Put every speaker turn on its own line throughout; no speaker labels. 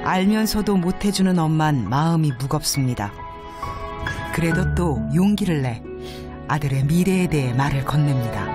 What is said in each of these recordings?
알면서도 못해주는 엄만 마음이 무겁습니다. 그래도 또 용기를 내 아들의 미래에 대해 말을 건넵니다.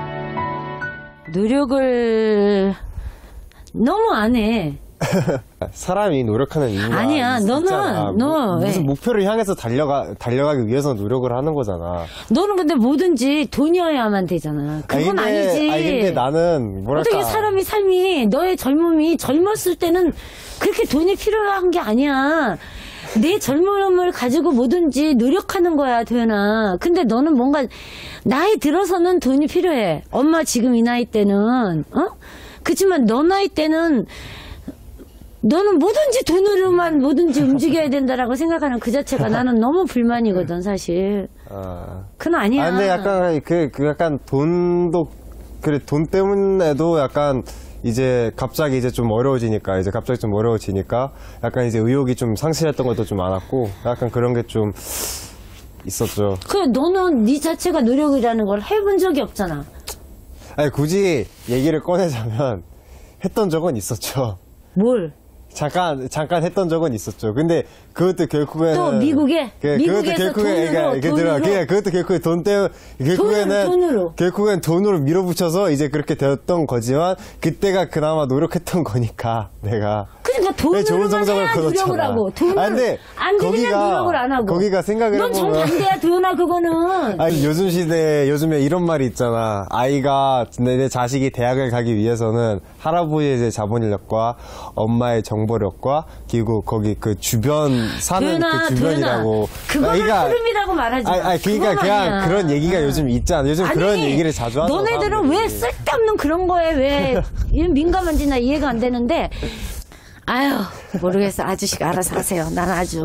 노력을 너무 안 해.
사람이 노력하는 이유가
아니야.
있잖아.
너
무슨 목표를 향해서 달려가기 위해서 노력을 하는 거잖아.
너는 근데 뭐든지 돈이어야만 되잖아. 그건 아니지.
근데 나는 뭐랄까.
어떻게 사람이 삶이 너의 젊음이 젊었을 때는 그렇게 돈이 필요한 게 아니야. 내 젊음을 가지고 뭐든지 노력하는 거야, 도연아. 근데 너는 뭔가 나이 들어서는 돈이 필요해. 엄마 지금 이 나이 때는 그렇지만 너 나이 때는 너는 뭐든지 돈으로만 뭐든지 움직여야 된다라고 생각하는 그 자체가 나는 너무 불만이거든, 사실. 그건 아니야.
근데 약간 약간 돈도 그래 돈 때문에도 약간 이제 갑자기 이제 좀 어려워지니까 약간 이제 의욕이 좀 상실했던 것도 좀 많았고 약간 그런 게 좀 있었죠.
너는 네 자체가 노력이라는 걸 해본 적이 없잖아.
아니 굳이 얘기를 꺼내자면 했던 적은 있었죠.
뭘?
잠깐 했던 적은 있었죠. 근데 그것도 결국에는
또 미국에서
그것도 결국에 돈 때문에 결국엔 돈으로 밀어붙여서 이제 그렇게 되었던 거지만 그때가 그나마 노력했던 거니까 내가.
그러니까 돈으로만 해야 노력을 하고 돈을 안 되면 노력을 안 하고.
거기가 생각을
넌 정반대야, 도연아. 그거는.
아니 요즘 시대에 요즘에 이런 말이 있잖아. 아이가 내 자식이 대학을 가기 위해서는 할아버지의 이제 자본력과 엄마의 정보력과 그리고 거기 그 주변 사는 그 주변이라고.
그거를 흐름이라고 말하지 마.
그러니까 그냥 그런 얘기가 요즘 있잖아. 요즘 그런 얘기를 자주 하잖아.
너네들은 왜 쓸데없는 그런 거에 왜 민감한지 나 이해가 안 되는데. 아유, 모르겠어. 아저씨가 알아서 하세요. 난 아주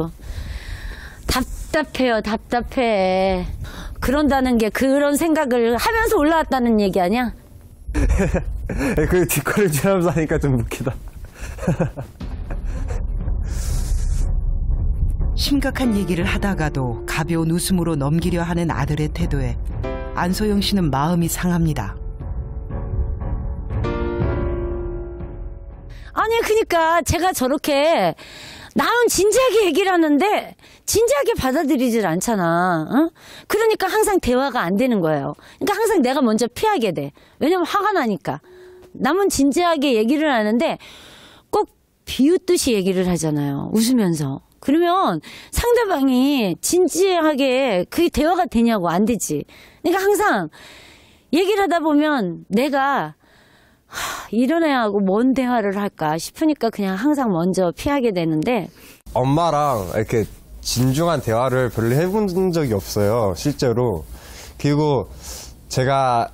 답답해. 그런다는 게 그런 생각을 하면서 올라왔다는 얘기 아니야?
그 뒷거를 지나면서 하니까 좀 웃기다.
심각한 얘기를 하다가도 가벼운 웃음으로 넘기려 하는 아들의 태도에 안소영 씨는 마음이 상합니다.
아니, 그러니까 제가 저렇게 나는 진지하게 얘기를 하는데 진지하게 받아들이질 않잖아. 그러니까 항상 대화가 안 되는 거예요. 그러니까 항상 내가 먼저 피하게 돼. 왜냐면 화가 나니까. 남은 진지하게 얘기를 하는데 꼭 비웃듯이 얘기를 하잖아요. 웃으면서. 그러면 상대방이 진지하게 그게 대화가 되냐고. 안 되지. 그러니까 항상 얘기를 하다 보면 내가 이런 애하고 뭔 대화를 할까 싶으니까 그냥 항상 먼저 피하게 되는데
엄마랑 이렇게 진중한 대화를 별로 해본 적이 없어요, 실제로. 그리고 제가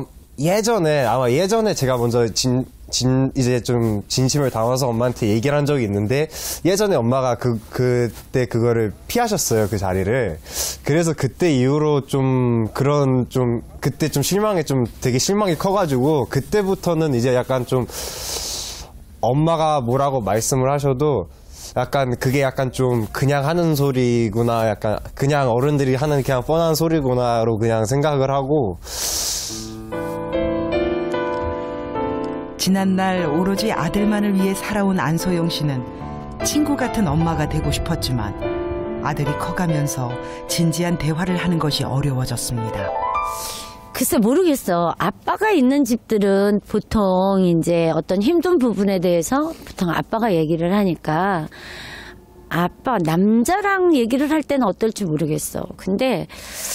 예전에 제가 먼저 이제 좀 진심을 담아서 엄마한테 얘기를 한 적이 있는데 예전에 엄마가 그때 그거를 피하셨어요, 그 자리를. 그래서 그때 이후로 그때 좀 되게 실망이 커가지고 그때부터는 이제 약간 좀 엄마가 뭐라고 말씀을 하셔도 약간 그게 약간 좀 그냥 하는 소리구나, 약간 그냥 어른들이 하는 그냥 뻔한 소리구나로 그냥 생각을 하고.
지난날 오로지 아들만을 위해 살아온 안소영 씨는 친구 같은 엄마가 되고 싶었지만 아들이 커가면서 진지한 대화를 하는 것이 어려워졌습니다.
글쎄 모르겠어. 아빠가 있는 집들은 보통 이제 어떤 힘든 부분에 대해서 보통 아빠가 얘기를 하니까 남자랑 얘기를 할 때는 어떨지 모르겠어. 근데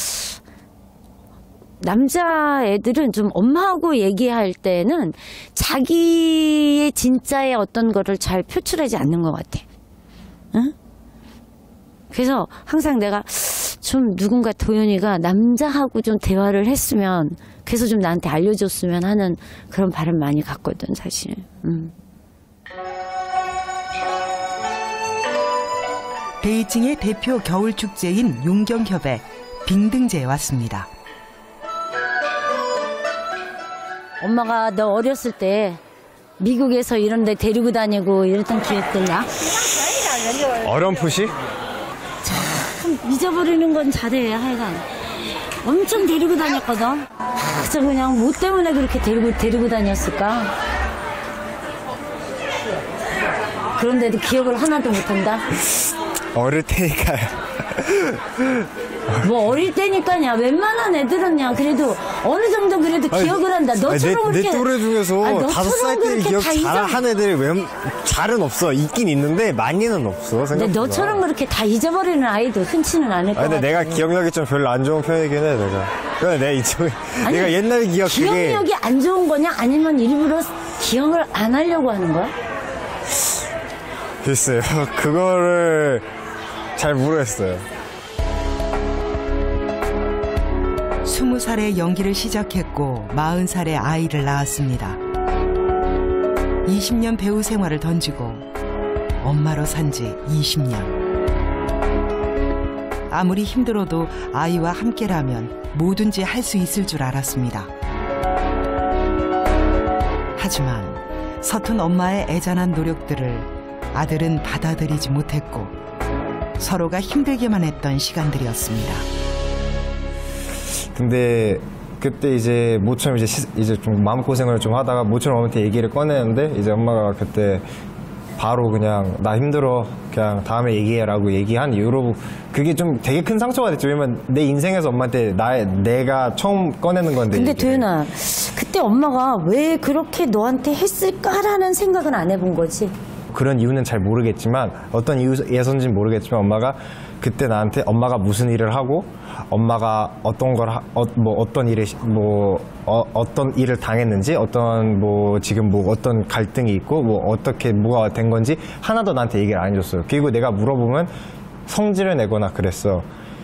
남자애들은 좀 엄마하고 얘기할 때는 자기의 진짜의 어떤 거를 잘 표출하지 않는 것 같아. 응? 그래서 항상 내가 좀 누군가 도연이가 남자하고 좀 대화를 했으면, 그래서 좀 나한테 알려줬으면 하는 그런 바람 많이 갖거든, 사실.
베이징의 대표 겨울축제인 용경협에 빙등제에 왔습니다.
엄마가 너 어렸을 때 미국에서 이런 데 데리고 다니고 이랬던 기억들 나?
어렴풋이?
참 잊어버리는 건 잘해. 하여간 엄청 데리고 다녔거든. 그래서 그냥 뭐 때문에 그렇게 데리고 다녔을까? 그런데도 기억을 하나도 못한다?
어릴 테니까요.
뭐 어릴 때니까냐. 웬만한 애들은야 그래도 어느 정도 그래도 기억을 한다. 너처럼
내
그렇게
또래 중에서
아니,
5살 때 기억
다
잘한 애들이 잘은 없어. 있긴 있는데 많이는 없어.
근데
생각보다.
너처럼 그렇게 다 잊어버리는 아이도 흔치는 않을 것 같아.
근데 내가 기억력이 좀 별로 안 좋은 편이긴 해, 내가. 그래, 내가 이쪽에. 내가 옛날
기억력이 안 좋은 거냐? 아니면 일부러 기억을 안 하려고 하는 거야?
글쎄요. 그거를 잘 모르겠어요.
20살에 연기를 시작했고 40살에 아이를 낳았습니다. 20년 배우 생활을 던지고 엄마로 산 지 20년. 아무리 힘들어도 아이와 함께라면 뭐든지 할 수 있을 줄 알았습니다. 하지만 서툰 엄마의 애잔한 노력들을 아들은 받아들이지 못했고 서로가 힘들게만 했던 시간들이었습니다.
근데 그때 이제 모처럼 이제 좀 마음고생을 좀 하다가 모처럼 엄마한테 얘기를 꺼내는데 이제 엄마가 그때 바로 그냥 나 힘들어 그냥 다음에 얘기해라고 얘기한 이후로 그게 좀 되게 큰 상처가 됐죠. 왜냐면 내 인생에서 엄마한테 내가 처음 꺼내는 건데.
근데
얘기를.
도윤아, 그때 엄마가 왜 그렇게 너한테 했을까라는 생각은 안 해본 거지?
그런 이유는 잘 모르겠지만 어떤 이유에서인지는 모르겠지만 엄마가 그때 나한테 엄마가 무슨 일을 하고 엄마가 어떤 걸 어떤 일을 당했는지 지금 어떤 갈등이 있고 어떻게 뭐가 된 건지 하나도 나한테 얘기를 안 해줬어요. 그리고 내가 물어보면 성질을 내거나 그랬어.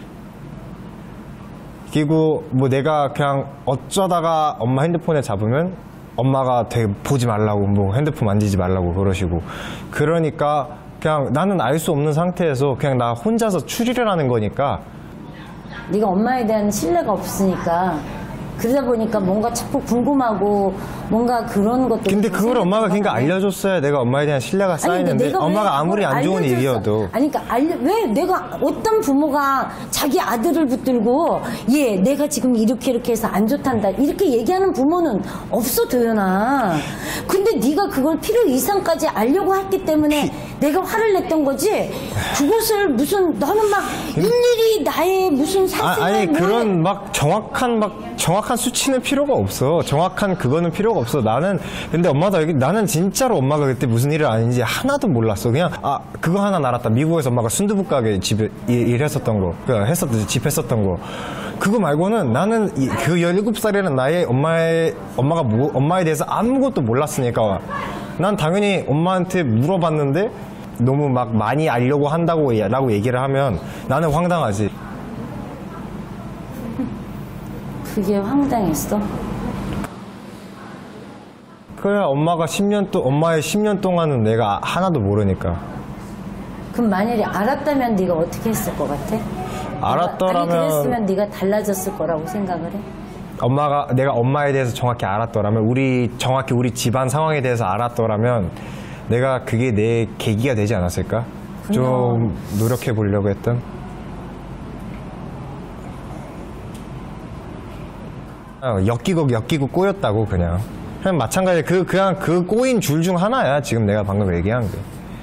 그리고 내가 그냥 어쩌다가 엄마 핸드폰에 잡으면 엄마가 되게 보지 말라고 핸드폰 만지지 말라고 그러시고 그러니까 그냥 나는 알 수 없는 상태에서 그냥 나 혼자서 추리를 하는 거니까
네가 엄마에 대한 신뢰가 없으니까 그러다 보니까 뭔가 자꾸 궁금하고 뭔가 그런 것도.
근데 그걸 엄마가 그러니까 알려줬어야 내가 엄마에 대한 신뢰가 쌓이는데 엄마가 아무리 안 좋은 일이어도.
아니 그러니까 왜 내가 어떤 부모가 자기 아들을 붙들고 내가 지금 이렇게 해서 안 좋단다 이렇게 얘기하는 부모는 없어 도연아. 근데 네가 그걸 필요 이상까지 알려고 했기 때문에 내가 화를 냈던 거지. 그것을 무슨 너는 막 일일이 나의 무슨 사생활
아니 그런 정확한 수치는 필요가 없어. 정확한 그거는 필요가 없어. 근데 나는 진짜로 엄마가 그때 무슨 일을 아닌지 하나도 몰랐어. 그냥 그거 하나 알았다. 미국에서 엄마가 순두부 가게 집에 일했었던 거, 집 했었던 거. 그거 말고는 나는 그 17살이라는 나의 엄마에 대해서 아무것도 몰랐으니까 난 당연히 엄마한테 물어봤는데 너무 많이 알려고 라고 얘기를 하면 나는 황당하지.
그게 황당했어?
그래 엄마의 10년 동안은 내가 하나도 모르니까.
그럼 만약에 알았다면 네가 어떻게 했을 것 같아?
알았더라면.
그랬으면 네가 달라졌을 거라고 생각을 해?
내가 엄마에 대해서 정확히 알았더라면 정확히 우리 집안 상황에 대해서 알았더라면 내가 그게 내 계기가 되지 않았을까? 좀 노력해 보려고 했던. 엮이고 꼬였다고 그냥 마찬가지. 그냥 그 꼬인 줄 중 하나야 지금 내가 방금 얘기한 게.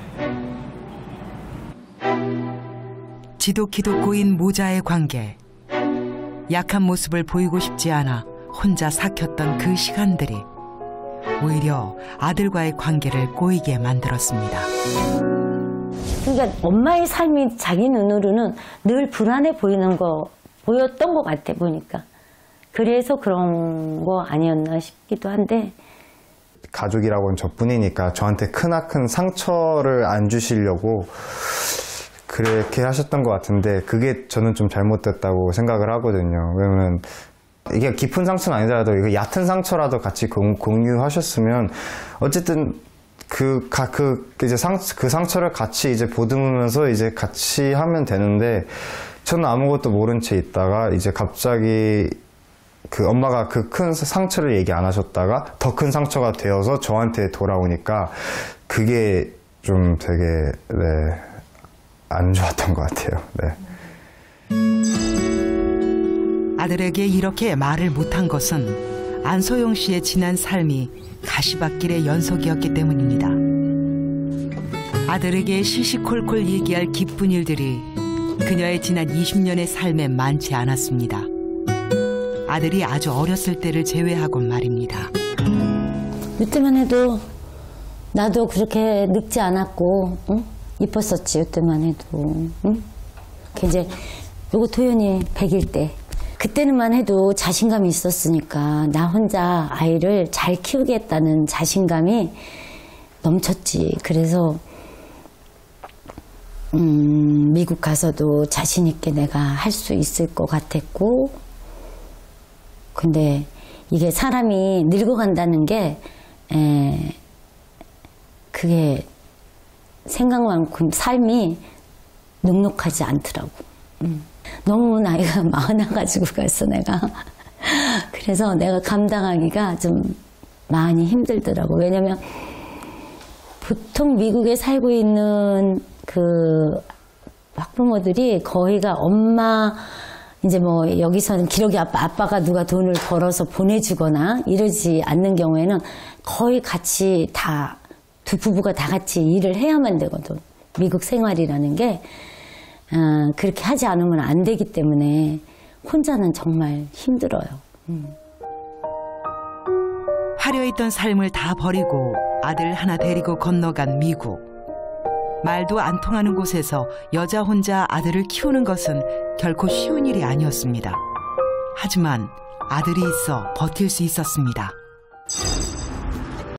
지독히도 꼬인 모자의 관계. 약한 모습을 보이고 싶지 않아 혼자 삭혔던 그 시간들이 오히려 아들과의 관계를 꼬이게 만들었습니다.
그러니까 엄마의 삶이 자기 눈으로는 늘 불안해 보였던 것 같아 보니까. 그래서 그런 거 아니었나 싶기도 한데.
가족이라고는 저뿐이니까 저한테 크나큰 상처를 안 주시려고 그렇게 하셨던 것 같은데 그게 저는 좀 잘못됐다고 생각을 하거든요. 왜냐면 이게 깊은 상처는 아니더라도 이거 얕은 상처라도 같이 공유하셨으면 어쨌든 그 상처를 같이 이제 보듬으면서 이제 같이 하면 되는데 저는 아무것도 모른 채 있다가 이제 갑자기 엄마가 그 큰 상처를 얘기 안 하셨다가 더 큰 상처가 되어서 저한테 돌아오니까 그게 좀 되게 안 좋았던 것 같아요.
아들에게 이렇게 말을 못한 것은 안소영 씨의 지난 삶이 가시밭길의 연속이었기 때문입니다. 아들에게 시시콜콜 얘기할 기쁜 일들이 그녀의 지난 20년의 삶에 많지 않았습니다. 아들이 아주 어렸을 때를 제외하곤 말입니다.
이때만 해도 나도 그렇게 늙지 않았고, 응? 이뻤었지. 이때만 해도. 응? 이제 요거 도연이 100일 때. 그때는만 해도 자신감이 있었으니까 나 혼자 아이를 잘 키우겠다는 자신감이 넘쳤지. 그래서 미국 가서도 자신 있게 내가 할 수 있을 것 같았고, 근데 이게 사람이 늙어간다는 게 그게 생각만큼 삶이 넉넉하지 않더라고. 너무 나이가 많아가지고 갔어 내가. 그래서 내가 감당하기가 좀 많이 힘들더라고. 왜냐면 보통 미국에 살고 있는 그 학부모들이 거의가 엄마 이제 뭐 여기서는 기러기 아빠가 누가 돈을 벌어서 보내주거나 이러지 않는 경우에는 거의 같이 다 두 부부가 다 같이 일을 해야만 되거든. 미국 생활이라는 게 그렇게 하지 않으면 안 되기 때문에 혼자는 정말 힘들어요.
화려했던 삶을 다 버리고 아들 하나 데리고 건너간 미국. 말도 안 통하는 곳에서 여자 혼자 아들을 키우는 것은 결코 쉬운 일이 아니었습니다. 하지만 아들이 있어 버틸 수 있었습니다.